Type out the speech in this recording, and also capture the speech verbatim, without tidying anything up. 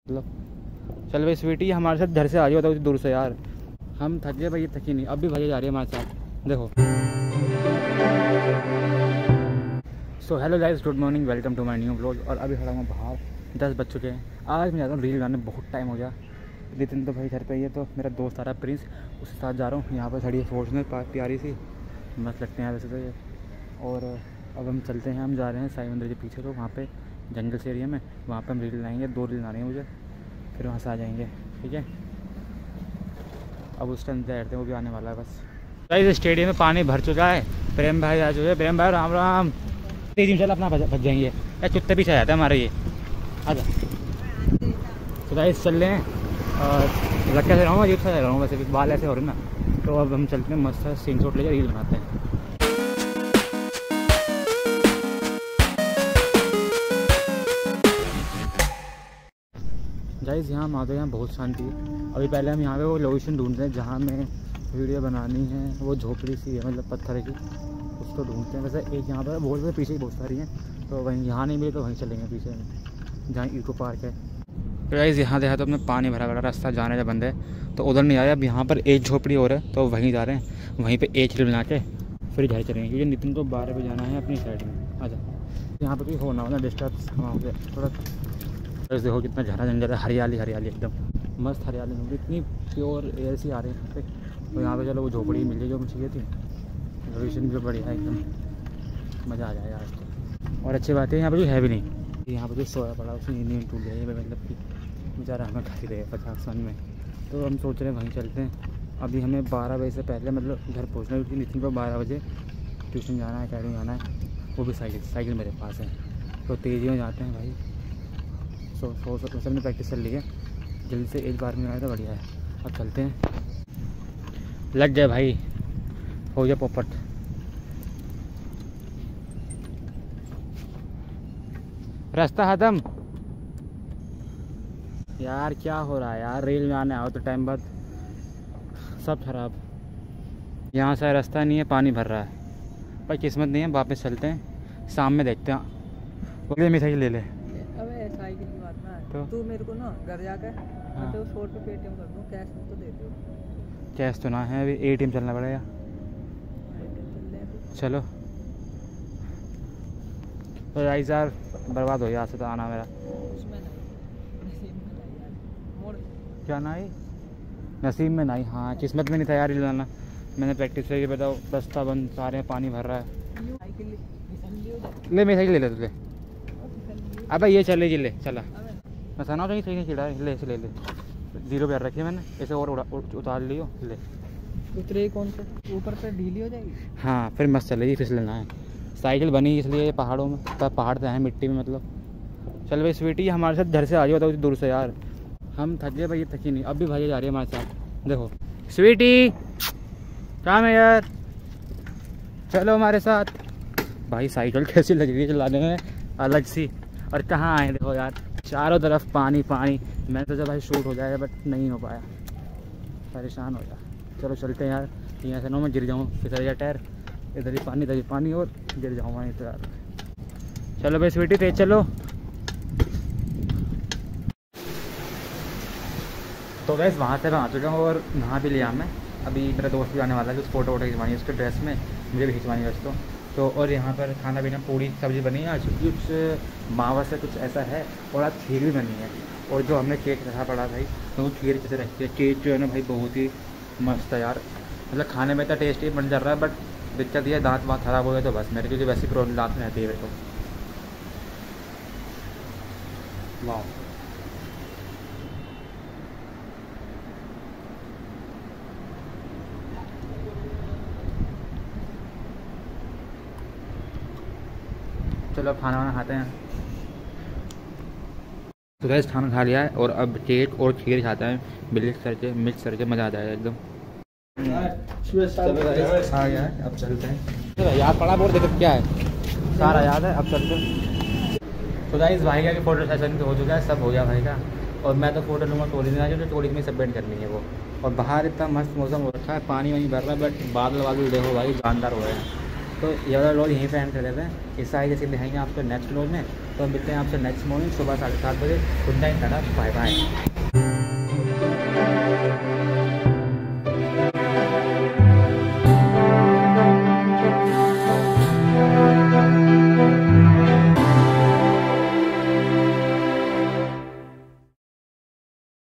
मतलब चल भाई स्वीटी हमारे साथ घर से आ जाओ तो दूर से यार, हम थक गए भाई, ये थकी नहीं, अब भी भैया जा रही है हमारे साथ। देखो so hello guys, good morning, welcome to my new vlog. और अभी खड़ा हूँ बाहर, दस बज चुके हैं। आज मैं जाता हूँ रील बनाने, बहुत टाइम हो गया। नितिन तो भाई घर पे ही है, तो मेरा दोस्त आ रहा है प्रिंस, उसके साथ जा रहा हूँ। यहाँ पर खड़ी है फॉर्चुनर, प्यारी सी, मस्त लगते हैं वैसे तो ये। और अब हम चलते हैं, हम जा रहे हैं साई मंदिर के पीछे, तो वहाँ पे जंगल से एरिया में, वहाँ पे हम रील बनाएंगे। दो रील बनानी है मुझे, फिर वहाँ से आ जाएंगे, ठीक है। अब उस टाइम तैयार थे, वो भी आने वाला है बस। इस स्टेडियम में पानी भर चुका है, प्रेम भाई आ चुके हैं। प्रेम भाई राम राम। तेजी चल अपना भज जाएंगे या चुत्ते पीछे आ जाता है हमारे ये। आजा तो गाइस चल रहे हैं, और लटका से रहा हूँ, अजीब सा रहा हूँ वैसे भी, बाल ऐसे हो रहे ना। तो अब हम चलते हैं, मस्त सीन शॉट लेकर रील बनाते हैं। गाइस यहाँ हम आ गए, यहाँ बहुत शांति है। अभी पहले हम यहाँ पे वो लोकेशन ढूंढते हैं जहाँ में वीडियो बनानी है। वो झोपड़ी सी है, मतलब पत्थर की, उसको ढूंढते हैं। वैसे एक यहाँ पर बहुत सारे पीछे ही बहुत सारी हैं, तो वहीं यहाँ नहीं मिले तो वहीं चलेंगे पीछे में, जहाँ इको पार्क है। तो गाइस यहाँ देखा तो अपने पानी भरा भरा रास्ता जाने का बंद है, तो उधर नहीं आ रहे। अब यहाँ पर एक झोपड़ी और है, तो वहीं जा रहे हैं। वहीं पर एक रील बना के फिर घर चलेंगे, क्योंकि नितिन को बारह बजे जाना है अपनी साइड में। आजा यहाँ पर भी होना होना डिस्टर्ब वहाँ पर थोड़ा। देखो कितना झरा जंगल है, हरियाली हरियाली एकदम मस्त हरियाली होगी, इतनी प्योर एयर सी आ रही है यहाँ पे। तो यहाँ पे चलो वो झोपड़ी मिल गई जो मुझे चाहिए थी। लोकेशन भी बढ़िया है एकदम, मज़ा आ जाएगा आज तो। और अच्छी बात है यहाँ पे जो है भी नहीं, यहाँ पे जो सोया पड़ा उसकी नींद टूट गई है, मतलब कि बेचारा हमें खाती रहे पचास वन में। तो हम सोच रहे हैं वहीं चलते हैं। अभी हमें बारह बजे से पहले मतलब घर पहुँचना है, क्योंकि नितिन को बारह बजे ट्यूशन जाना है, अकेडमी जाना है। वो भी साइकिल साइकिल मेरे पास है, तो तेज़ी में जाते हैं भाई। सो सो सो सबने प्रैक्टिस कर ली है, जल्दी से एक बार में आया तो बढ़िया है। अब चलते हैं, लग जाए भाई, हो जाए पोपट। रास्ता खत्म यार, क्या हो रहा है यार, रील में आने आओ तो टाइम बाद सब खराब। यहाँ से रास्ता नहीं है, पानी भर रहा है, पर किस्मत नहीं है। वापस चलते हैं, शाम में देखते हैं। वो मिठाई ले ले। अबे साइकिल की बात ना, तो तू मेरे को ना घर जाकर हाँ। तो सौ रुपये पेटीएम कर दूँ, कैश में तो दे दो। कैश तो ना है, अभी एटीएम चलना पड़ेगा। चलो तो गाइस यार बर्बाद हो गया आज से तो आना मेरा। उसमें नहीं, नसीब में नहीं यार, मोड़ क्या नहीं, नसीब में नहीं, हाँ किस्मत में नहीं था यार रील बनाना। मैंने प्रैक्टिस करके बताओ, रास्ता बंद, सारे पानी भर रहा है। ले मेरी साइकिल ले ले तुझे। अबे ये चले जी ले चला, मैं सना तो नहीं चिड़ा, ले इसे ले ले। जीरो पे रखी है मैंने, इसे और उतार लियो, ले उतरे कौन सा, ऊपर पे ढीली हो जाएगी। हाँ फिर मस्त चलेगी, फिर लेना है। साइकिल बनी इसलिए पहाड़ों में, पहाड़ तो है मिट्टी में मतलब। चल भाई स्वीटी हमारे साथ घर से आ जाओ तो दूर से यार, हम थक गए भाई, ये थकी नहीं, अब भी भैया जा रही है हमारे साथ। देखो स्वीटी काम है यार, चलो हमारे साथ। भाई साइकिल कैसी लग रही है चलाने में, अलग सी। और कहाँ आए देखो यार, चारों तरफ पानी पानी। मैंने तो जब भाई शूट हो जाएगा, बट नहीं हो पाया, परेशान हो गया। चलो चलते हैं यार, यहाँ से ना मैं गिर जाऊँ, फिसल जाए टायर, इधर ही पानी इधर ही पानी, और गिर जाऊँगा नहीं तो यार। चलो भाई स्वीटी तेज चलो। तो वैसे वहाँ से मैं आ चुका हूँ, और नहा भी लिया मैं। अभी मेरा दोस्त भी आने वाला है, जो फ़ोटो वोटो खिंचवानी है उसके ड्रेस में, मुझे भी खिंचवानी है उसको। तो और यहाँ पर खाना पीना, पूरी सब्ज़ी बनी है आज, कुछ मावा से कुछ ऐसा है, और आज खीर भी बनी है। और जो हमने केक रखा पड़ा भाई, तो वो खीर कैसे रखी है। केक जो है ना भाई बहुत ही मस्त है यार, मतलब खाने में इतना टेस्टी बन जा रहा है। बट दिक्कत ये दांत वाँत खराब हो गए तो बस, मेरे क्योंकि वैसी प्रॉब्लम दांत में रहती है मेरे को। वाह चलो अब खाना वाना खाते हैं। तो गैस खाना खा लिया है, और अब केक और खीर खाते हैं, मिक्स करके मिक्स करके मज़ा आ जाएगा एकदम। आ गया है, अब चलते हैं। तो याद पड़ा बोल देखो क्या है, सारा याद है, अब चलते हैं। तो गाइस भाई का फोटो सेशन हो चुका है, सब हो गया भाई का। और मैं तो फोटो लूँगा टोली में, जो टोली में सबमिट करनी है वो। और बाहर इतना मस्त मौसम हो रखा है, पानी वानी भर रहा है, बट बादल वादल देखो भाई जानदार हो रहे हैं। तो ये वाला व्लॉग यहीं पे एंड कर देते हैं। इस आगे जैसे दिखाएंगे आपको नेक्स्ट व्लॉग में। तो मिलते हैं आपसे नेक्स्ट मॉर्निंग सुबह साढ़े सात बजे। Good night tata bye bye.